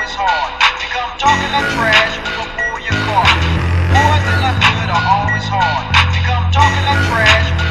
always hard. They come talking that trash, we gon' pull your car. Boys in the hood are always hard. They come talking that trash.